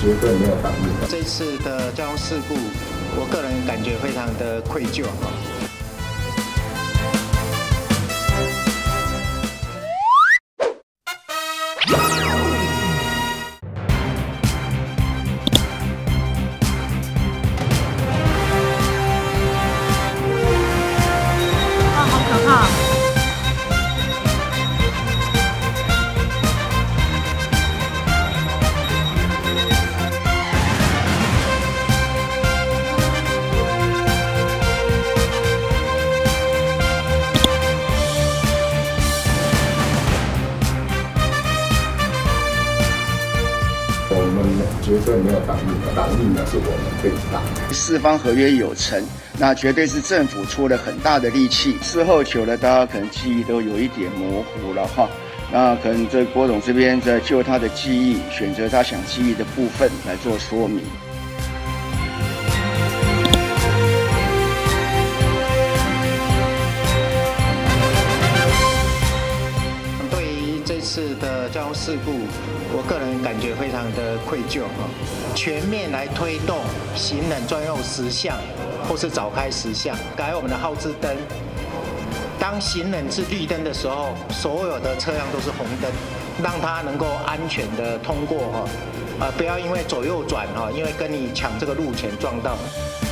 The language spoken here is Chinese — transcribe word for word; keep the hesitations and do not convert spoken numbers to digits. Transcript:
绝对没有挡路。 这次的交通事故，我个人感觉非常的愧疚哈。 啊，好可怕！ 我们绝对没有挡路，挡路呢是我们被挡。 四方合约有成，那绝对是政府出了很大的力气。事后久了，大家可能记忆都有一点模糊了哈。那可能这郭董这边在就他的记忆，选择他想记忆的部分来做说明。 对于这次的交通事故，我个人感觉非常的愧疚哈。全面来推动行人专用实项，或是早开实项，改我们的号志灯。当行人是绿灯的时候，所有的车辆都是红灯，让它能够安全的通过哈。呃，不要因为左右转哈，因为跟你抢这个路权撞到。